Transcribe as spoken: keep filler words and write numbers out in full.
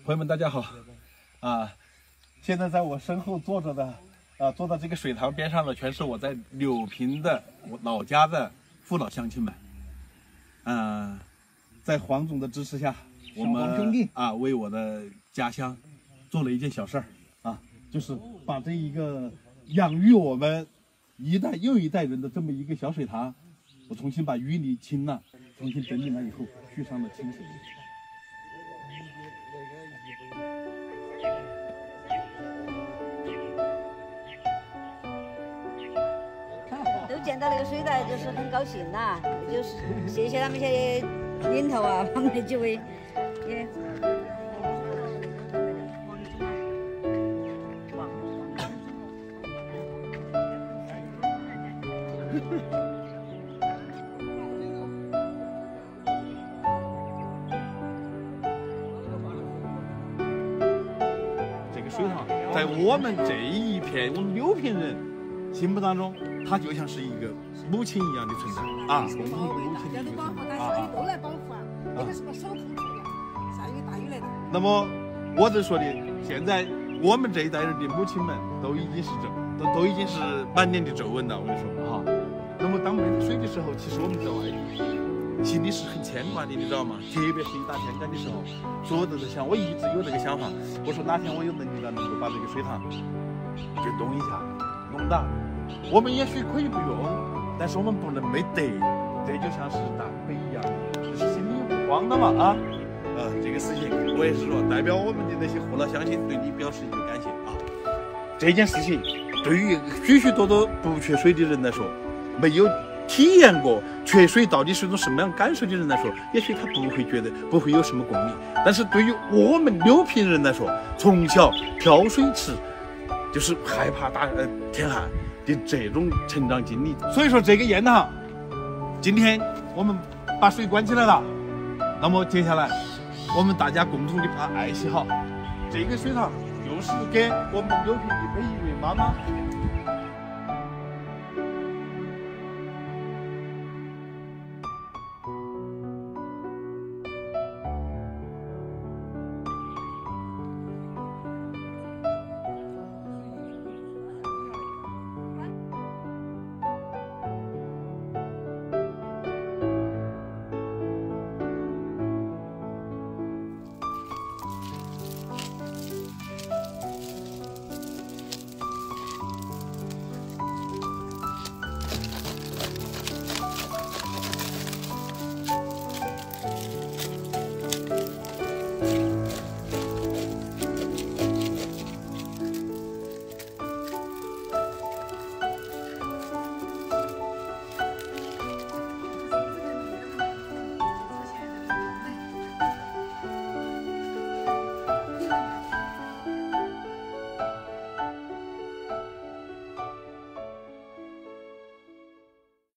朋友们，大家好！啊，现在在我身后坐着的，啊，坐到这个水塘边上的，全是我在柳平的我老家的父老乡亲们。嗯、呃，在黄总的支持下，我们啊为我的家乡做了一件小事儿啊，就是把这一个养育我们一代又一代人的这么一个小水塘，我重新把淤泥清了，重新整理了以后，续上了清水。 都见到那个水塘，就是很高兴呐、啊，就是谢谢他们这些领头啊，他们那几位也。 这个水塘在我们这一片我们柳平人心目当中，它就像是一个母亲一样的存在啊，共同的母亲的一个存在啊， 都来保护啊，这个是把手控住的，下雨大雨来的。 那么我就说的，现在我们这一代人的母亲们都已经是皱，都都已经是满脸的皱纹了，我跟你说哈。那么当没得水的时候，其实我们在外地心里是很牵挂的，你知道吗？特别是一打天干的时候，所以我都在想，我一直有这个想法，我说哪天我有能力了，能够把这个水塘就弄一下，弄大。我们也许可以不用，但是我们不能没得，这就像是大北一样，就是心里有光的嘛啊。呃，这个事情我也是说，代表我们的那些父老乡亲对你表示一个感谢啊。这件事情对于许许多多不缺水的人来说，没有体验过缺水到底是一种什么样感受的人来说，也许他不会觉得不会有什么共鸣。但是对于我们柳平人来说，从小挑水吃，就是害怕大呃天旱的这种成长经历。所以说这个堰塘，今天我们把水关起来了，那么接下来我们大家共同的把它爱惜好。这个水塘就是给我们柳平的每一位妈妈